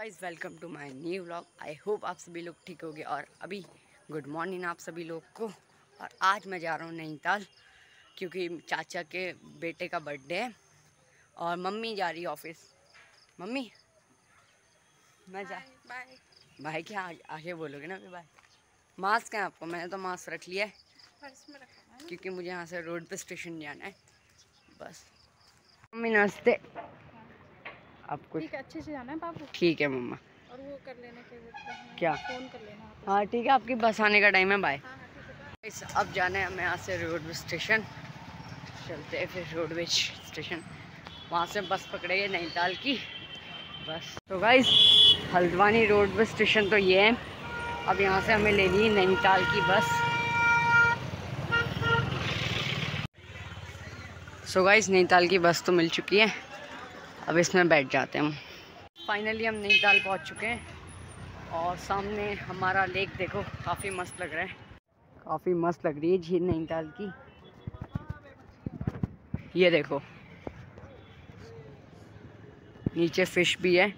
Guys welcome to my new vlog. I hope आप सभी लोग ठीक होंगे। और अभी गुड मॉर्निंग आप सभी लोग को। और आज मैं जा रहा हूँ नैनीताल क्योंकि चाचा के बेटे का बर्थडे है और मम्मी जा रही है ऑफिस। मम्मी मैं जा बाय। भाई क्या आगे बोलोगे ना? बाय। मास्क है आपको? मैंने तो मास्क रख लिया है पर्स में रखा है क्योंकि मुझे यहाँ से रोड पे स्टेशन जाना है बस। मम्मी नमस्ते। हाँ। आप कुछ ठीक है, अच्छे से जाना है बाबू। ठीक है मम्मा। और वो कर लेना, क्या बोलते हैं, क्या? फोन कर लेना आप हाँ उसे। ठीक है, आपकी बस आने का टाइम है। बाय। हाँ हाँ ठीक है, बाय। अब जाना है हमें यहाँ से रोडवेज स्टेशन। चलते हैं फिर रोडवेज स्टेशन, वहाँ से बस पकड़ेंगे नैनीताल की बस। तो गाइस हल्द्वानी रोडवेज स्टेशन तो ये है। अब यहाँ से हमें लेनी है नैनीताल की बस। सो गाइस नैनीताल की बस तो मिल चुकी है, अब इसमें बैठ जाते हैं हम। फाइनली हम नैनीताल पहुँच चुके हैं और सामने हमारा लेक देखो, काफ़ी मस्त लग रहा है। काफ़ी मस्त लग रही है झील नैनीताल की। ये देखो नीचे फिश भी है।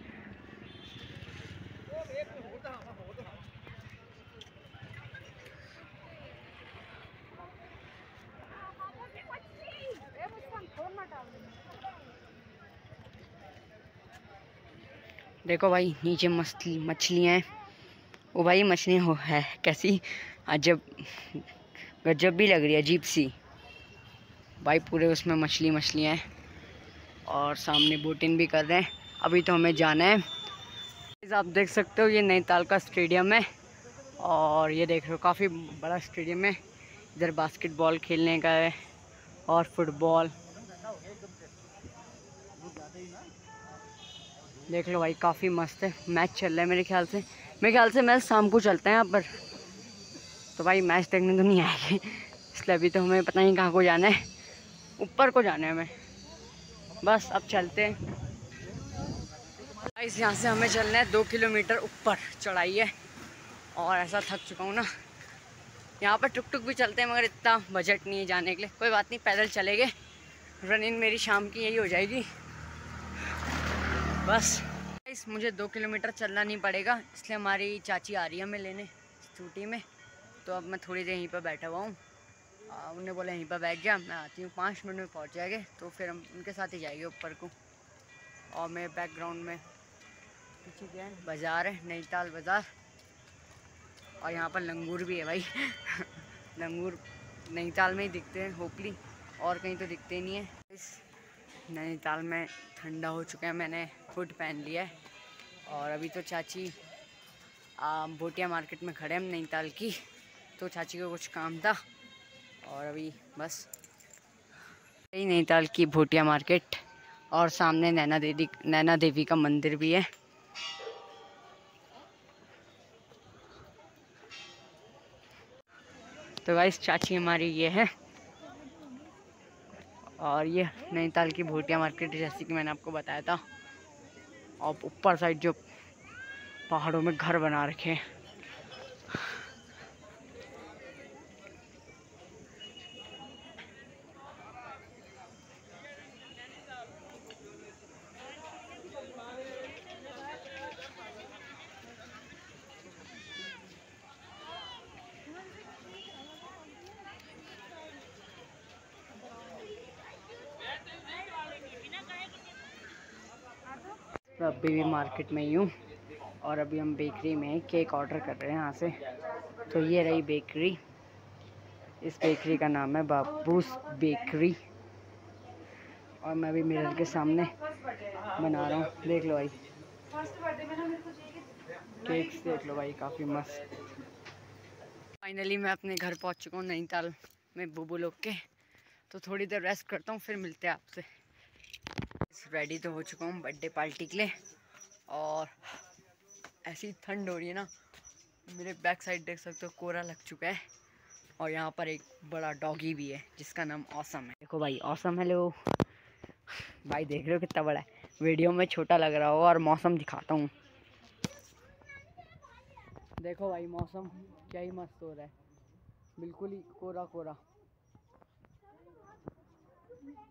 देखो भाई नीचे मछली मछलियाँ हैं। वो भाई मछलियाँ हो है कैसी अजब गजब भी लग रही है, अजीब सी भाई। पूरे उसमें मछलियाँ हैं और सामने बोटिंग भी कर रहे हैं। अभी तो हमें जाना है। आप देख सकते हो ये नैनीताल का स्टेडियम है और ये देख रहे हो काफ़ी बड़ा स्टेडियम है। इधर बास्केटबॉल खेलने का है और फुटबॉल। देख लो भाई काफ़ी मस्त है। मैच चल रहा है मेरे ख्याल से मैच शाम को चलता है यहाँ पर। तो भाई मैच देखने तो नहीं आएंगे इसलिए अभी तो हमें पता नहीं कहाँ को जाना है। ऊपर को जाना है हमें बस। अब चलते हैं इस यहाँ से हमें चलना है 2 किलोमीटर ऊपर चढ़ाई है। और ऐसा थक चुका हूँ ना। यहाँ पर टुक टुक भी चलते हैं मगर इतना बजट नहीं है जाने के लिए। कोई बात नहीं, पैदल चलेंगे। रनिंग मेरी शाम की यही हो जाएगी बस। मुझे 2 किलोमीटर चलना नहीं पड़ेगा इसलिए हमारी चाची आ रही है हमें लेने स्कूटी में। तो अब मैं थोड़ी देर यहीं पर बैठा हुआ हूँ। उन्होंने बोला यहीं पर बैठ जा, मैं आती हूँ 5 मिनट में पहुँच जाएंगे। तो फिर हम उनके साथ ही जाएंगे ऊपर को। और मेरे बैकग्राउंड में पीछे क्या है, बाज़ार है, नैनीताल बाज़ार। और यहाँ पर लंगूर भी है भाई लंगूर नैनीताल में ही दिखते हैं होपली, और कहीं तो दिखते नहीं है। इस नैनीताल में ठंडा हो चुका है, मैंने हुड पहन लिया है। और अभी तो चाची भोटिया मार्केट में खड़े हम नैनीताल की। तो चाची को कुछ काम था और अभी बस यही नैनीताल की भोटिया मार्केट। और सामने नैना देवी का मंदिर भी है। तो गाइस चाची हमारी ये है। और ये नैनीताल की भोटिया मार्केट जैसे कि मैंने आपको बताया था। और ऊपर साइड जो पहाड़ों में घर बना रखे हैं। तो अभी भी मार्केट में ही हूँ और अभी हम बेकरी में केक ऑर्डर कर रहे हैं यहाँ से। तो ये रही बेकरी। इस बेकरी का नाम है बाबूस बेकरी। और मैं भी मिरर के सामने बना रहा हूँ। देख लो भाई केक्स देख लो भाई, काफ़ी मस्त। फाइनली मैं अपने घर पहुँच चुका हूँ नैनीताल में बुबू लोग के। तो थोड़ी देर रेस्ट करता हूँ, फिर मिलते हैं आपसे। रेडी तो हो चुका हूँ बर्थडे पार्टी के लिए। और ऐसी ठंड हो रही है ना, मेरे बैक साइड देख सकते हो कोहरा लग चुका है। और यहाँ पर एक बड़ा डॉगी भी है जिसका नाम ऑसम है। देखो भाई ऑसम, हेलो भाई। देख रहे हो कितना बड़ा है? वीडियो में छोटा लग रहा होगा और मौसम दिखाता हूँ। देखो भाई मौसम क्या ही मस्त हो रहा है, बिल्कुल ही कोरा कोरा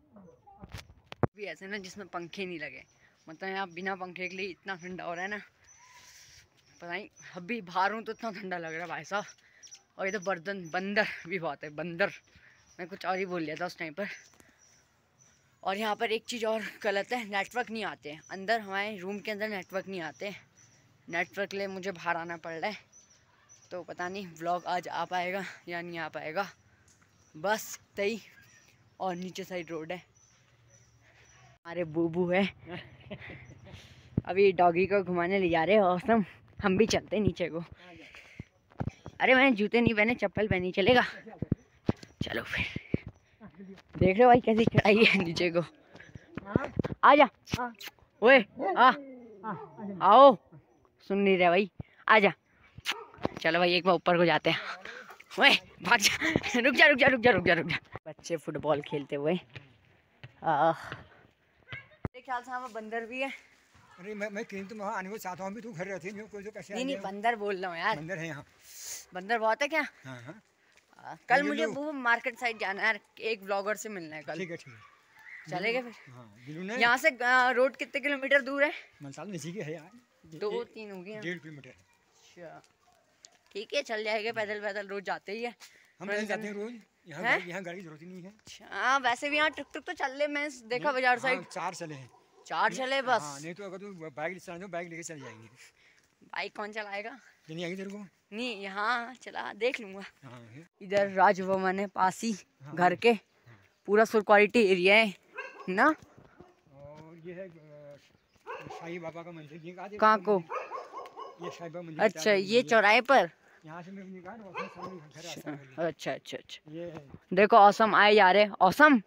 भी ऐसे ना जिसमें पंखे नहीं लगे। मतलब यहाँ बिना पंखे के लिए इतना ठंडा हो रहा है ना पता नहीं, अभी बाहर हूँ तो इतना ठंडा लग रहा है भाई साहब। और इधर बंदर भी बहुत है, बंदर। मैं कुछ और ही बोल लिया था उस टाइम पर। और यहाँ पर एक चीज़ और गलत है, नेटवर्क नहीं आते हैं अंदर, हमारे रूम के अंदर नेटवर्क नहीं आते। नेटवर्क के लिए मुझे बाहर आना पड़ रहा है, तो पता नहीं व्लॉग आज आ पाएगा या नहीं आ पाएगा। बस तई। और नीचे साइड रोड है, हमारे बूबू है। अभी डॉगी को घुमाने ले जा रहे हैं और हम भी चलते हैं नीचे को। अरे मैंने जूते नहीं पहने, चप्पल पहनी, चलेगा? चलो फिर। देख रहे हो भाई कैसी चढ़ाई है नीचे को। आजा ओए, आओ। सुन नहीं रहे भाई, आजा। चलो भाई एक बार ऊपर को जाते हैं। ओए भाग जा, रुक जा रुक जा रुक जा रुक जा रुक जा। बच्चे फुटबॉल खेलते हुए। मेरे ख्याल से वहाँ बंदर भी है। अरे मैं कहीं तो वहाँ आने को चाहता हूँ, भी तू घर रहती है, कोई तो कैसे? नहीं बंदर बोल रहा हूँ यार। बंदर है यहाँ? बंदर बहुत है क्या? हाँ हाँ। कल मुझे वो मार्केट साइड जाना है यार, एक ब्लॉगर से मिलना है कल। ठीक है चलेगा फिर? हाँ, यहाँ से रोड कितने किलोमीटर दूर है? मलसाल में है यार, 2-3 हो गए। 1.5 किलोमीटर। अच्छा ठीक है, चल जाएगा। पैदल पैदल रोज जाते ही है हम नहीं जाते हैं रोज, यहाँ गाड़ी की जरूरत ही नहीं है। अच्छा वैसे भी यहाँ टुक टुक तो चल ले, मैं देखा बाजार साइड। 4 चले हैं। 4 चले बस? हाँ, नहीं तो अगर तू बाइक चला दो, बाइक लेके चल जाएंगे। बाइक कौन चलाएगा? नहीं आएगी तेरे को? नहीं यहाँ चला देख लूंगा। हाँ, इधर राजभवन है पास ही घर के, पूरा सिक्योरिटी एरिया है ना। और ये है साईं बाबा का मंदिर। कहाँ को? ये साईं बाबा मंदिर। अच्छा ये चौराहे पर? यहाँ से मैं निकाल घर। अच्छा अच्छा अच्छा। ये देखो औसम आए जा रहे। औसम,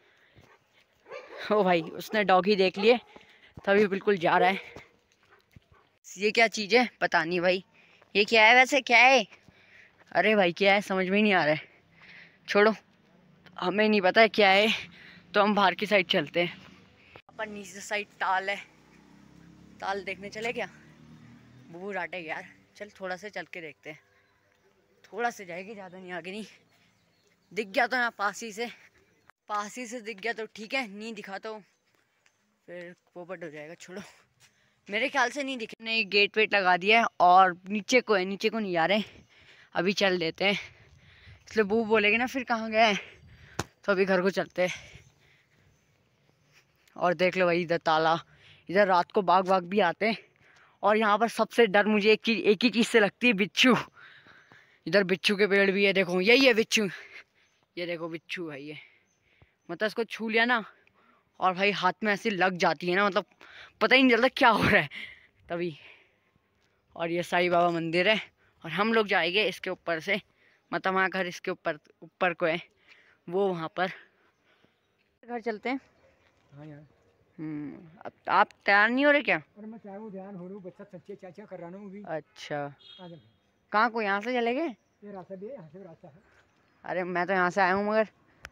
ओ भाई उसने डॉगी देख लिए तभी बिल्कुल जा रहा है। ये क्या चीज़ है पता नहीं भाई, ये क्या है वैसे, क्या है? अरे भाई क्या है समझ में ही नहीं आ रहा है। छोड़ो, हमें नहीं पता है क्या है, तो हम बाहर की साइड चलते हैं। पर नीचे साइड ताल है, ताल देखने चले क्या? बूबू डांटे यार, चल थोड़ा से चल के देखते हैं। थोड़ा से जाएगी, ज़्यादा नहीं, आगे नहीं। दिख गया तो यहाँ पास ही से दिख गया तो ठीक है, नहीं दिखा तो फिर पोपट हो जाएगा। छोड़ो, मेरे ख्याल से नहीं दिखे। नहीं गेट वेट लगा दिया है और नीचे को है, नीचे को नहीं जा रहे, अभी चल देते हैं। इसलिए बू बोलेगी ना फिर कहाँ गए, तो अभी घर को चलते हैं। और देख लो भाई इधर ताला, इधर रात को बाघ भी आते हैं। और यहाँ पर सबसे डर मुझे एक ही चीज़ से लगती है, बिच्छू। इधर बिच्छू के पेड़ भी है, देखो यही है बिच्छू। ये देखो बिच्छू है ये, मतलब इसको छू लिया ना और भाई हाथ में ऐसी लग जाती है ना, मतलब पता ही नहीं चलता क्या हो रहा है तभी। और ये साईं बाबा मंदिर है और हम लोग जाएंगे इसके ऊपर से, मतलब हमारा घर इसके ऊपर को है, वो वहाँ पर घर चलते हैं। हाँ यार। अब आप तैयार नहीं हो रहे क्या? अरे मैं चाहे वो ध्यान हो रहा हूँ, बच्चा सच्चे चाचा कर रहा हूँ भी। अच्छा कहाँ को, यहाँ से चले गए? ये रास्ता भी है, यहाँ से रास्ता है। अरे मैं तो यहाँ से आया हूँ मगर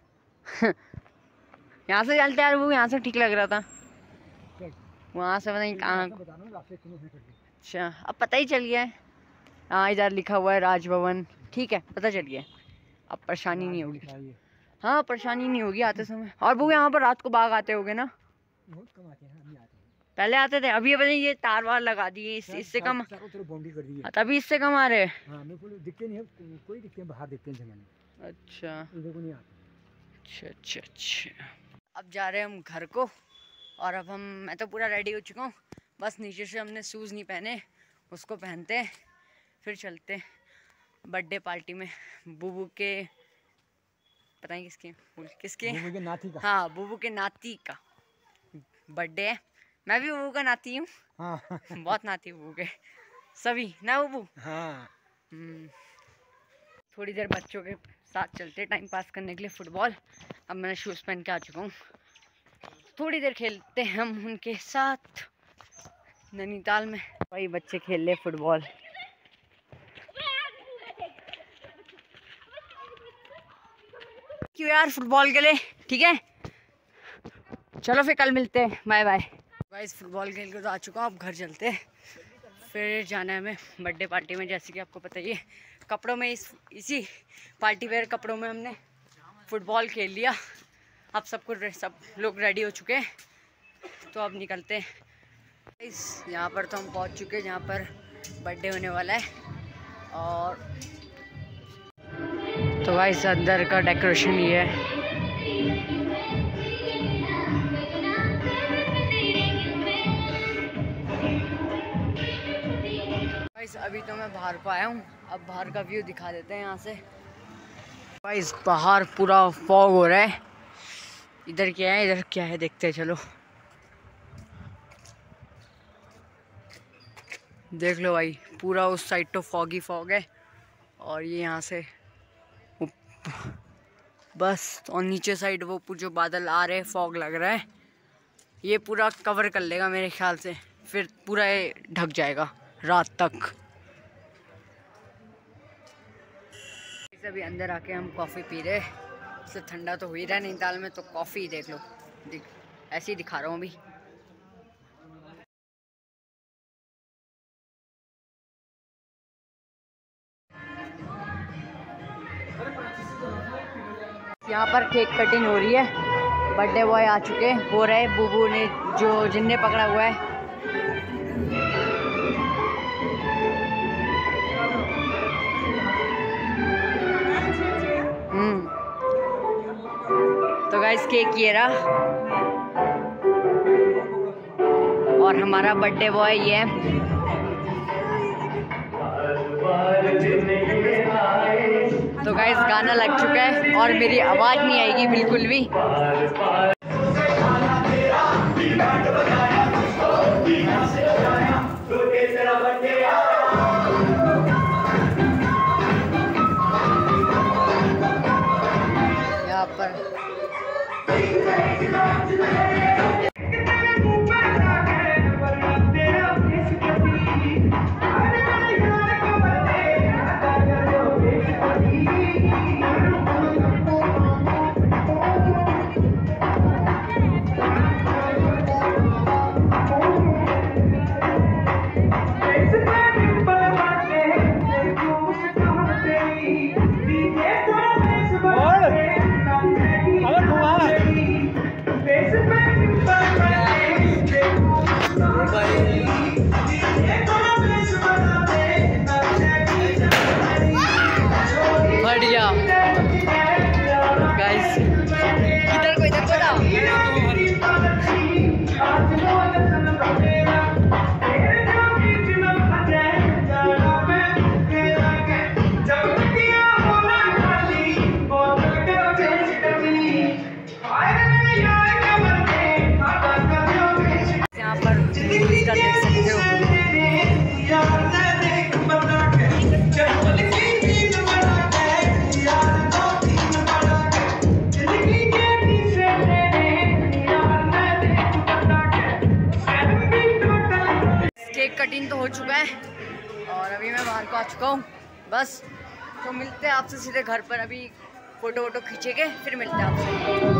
यहाँ से चलते यार, वो यहाँ से ठीक लग रहा था, वहाँ से पता नहीं कहाँ। अच्छा अब पता ही चल गया है। हाँ इधर लिखा हुआ है राजभवन, ठीक है पता चल गया, अब परेशानी नहीं होगी। हाँ परेशानी नहीं होगी आते समय। और वो यहाँ पर रात को बाघ आते होंगे ना? बहुत कम आते हैं, हम नहीं आते। पहले आते थे, अभी पता नहीं ये तार वार लगा दिए, इससे कम बाउंड्री कर दी है, तभी इससे कम आ रहे हैं। हाँ मेरे को दिखते नहीं है, कोई दिखते हैं बाहर, दिखते हैं जमाने। अच्छा इधर को नहीं आते। अच्छा अच्छा अच्छा। अब जा रहे हैं हम घर को, और अब मैं तो पूरा रेडी हो चुका हूँ, बस नीचे से हमने शूज़ नहीं पहने, उसको पहनते हैं फिर चलते हैं बर्थडे पार्टी में। बूबू के पता नहीं किसके बूबू के नाती का। हाँ बूबू के नाती का बर्थडे है। मैं भी बूबू का नाती हूँ। हाँ बहुत नाती बूबू के सभी ना बूबू। हाँ थोड़ी देर बच्चों के साथ चलते टाइम पास करने के लिए फुटबॉल। अब मैंने शूज़ पहन के आ चुका हूँ, थोड़ी देर खेलते हैं हम उनके साथ नैनीताल में। भाई बच्चे खेल रहे फुटबॉल। क्यों यार फुटबॉल के लिए, ठीक है चलो फिर कल मिलते हैं, बाय बाय। गाइस फुटबॉल खेल के तो आ चुका हूँ, अब घर चलते हैं। फिर जाना है हमें बर्थडे पार्टी में, जैसे कि आपको पता ही है। कपड़ों में इसी पार्टी वेयर कपड़ों में हमने फुटबॉल खेल लिया। अब सब लोग रेडी हो चुके हैं, तो अब निकलते हैं। इस यहाँ पर तो हम पहुँच चुके हैं, जहाँ पर बर्थडे होने वाला है। और तो गाइस अंदर का डेकोरेशन ये है। गाइस अभी तो मैं बाहर को आया हूँ, अब बाहर का व्यू दिखा देते हैं यहाँ से। गाइस बाहर पूरा फॉग हो रहा है। इधर क्या है देखते हैं, चलो देख लो भाई, पूरा उस साइड तो फॉग ही फॉग है और ये यहाँ से बस। और नीचे साइड वो जो बादल आ रहे हैं, फॉग लग रहा है, ये पूरा कवर कर लेगा मेरे ख्याल से, फिर पूरा ये ढक जाएगा रात तक। अभी अंदर आके हम कॉफ़ी पी रहे, इससे ठंडा तो हो ही रहा है नैनीताल में, तो कॉफ़ी देख लो, ऐसे ही दिखा रहा हूँ अभी। यहाँ पर केक कटिंग हो रही है, बर्थडे बॉय आ चुके हैं, हो रहे बूबू ने जो जिन्ने पकड़ा हुआ है। तो गाइस केक ये रहा और हमारा बर्थडे बॉय ये है। तो गाइस गाना लग चुका है और मेरी आवाज़ नहीं आएगी बिल्कुल भी। यहाँ पर बढ़िया गाइस, इधर को यहाँ पर देख सकते हो। केक कटिंग तो हो चुका है और अभी मैं बाहर को आ चुका हूँ बस। तो मिलते हैं आपसे सीधे घर पर, अभी फोटो वोटो खींचेंगे फिर मिलते हैं आपसे।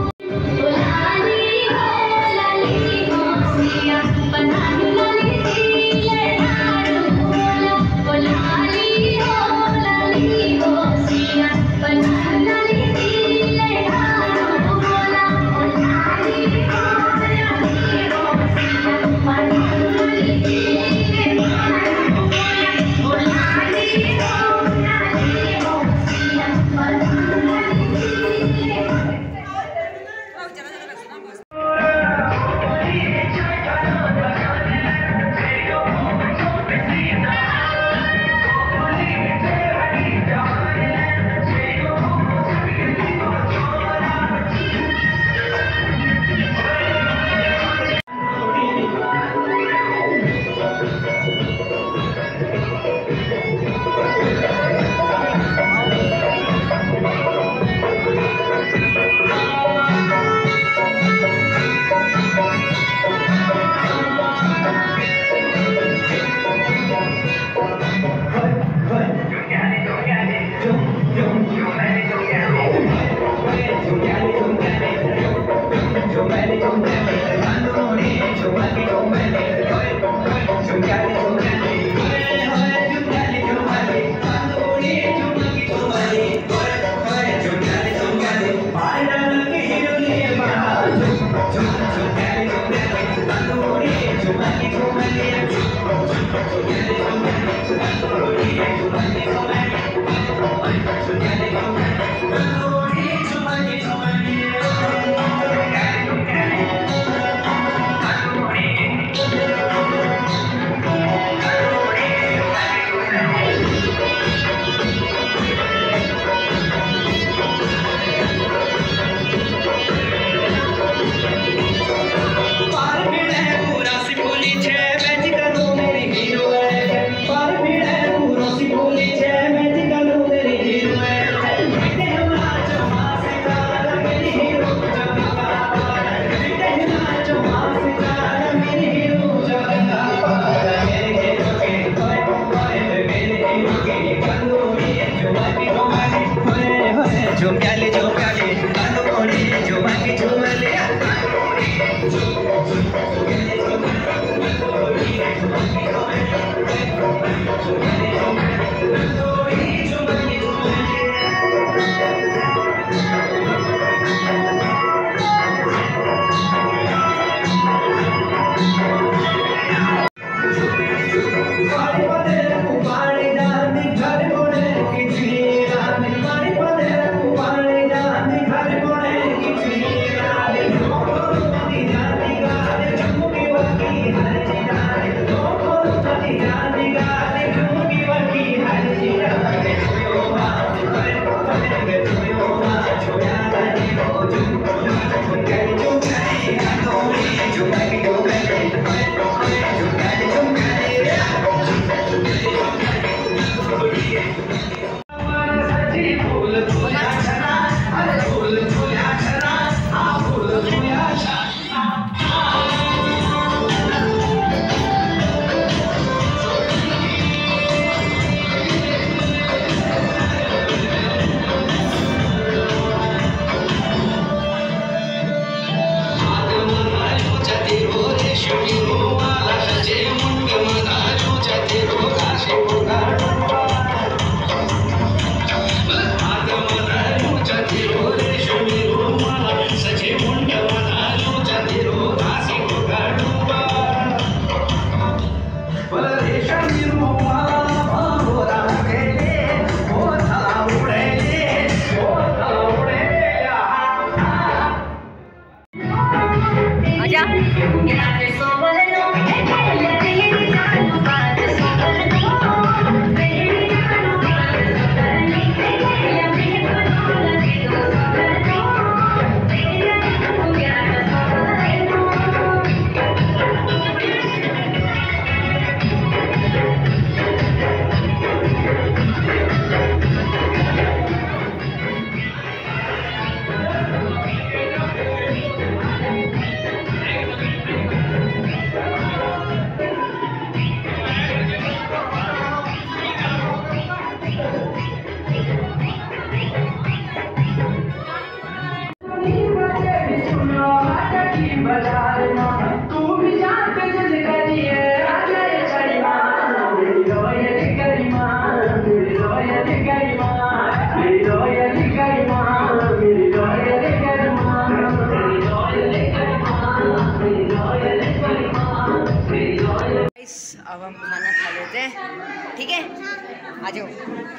अब हम खाना खा लेते हैं, ठीक है? आ जाओ।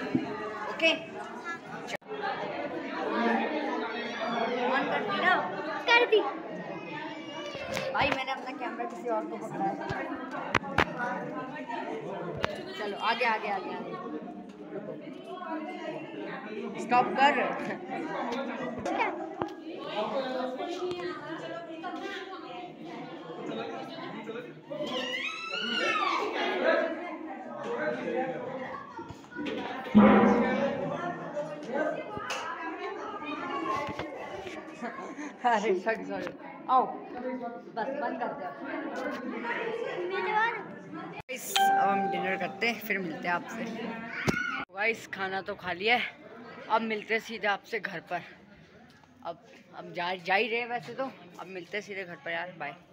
ओके, ऑन कर दी ना? कर दी भाई, मैंने अपना कैमरा किसी और को पकड़ा है। चलो आगे आगे आगे आगे, स्टॉप कर। अरे सॉरी, आओ बस बंद कर दे। अब हम डिनर करते हैं, फिर मिलते हैं आपसे। गाइस खाना तो खा लिया है, अब मिलते हैं सीधे आपसे घर पर। अब जा ही रहे वैसे तो, अब मिलते हैं सीधे घर पर यार, बाय।